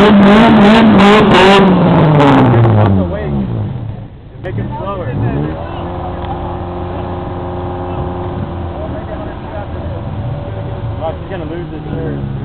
Make him slower. Watch, he's gonna lose this third.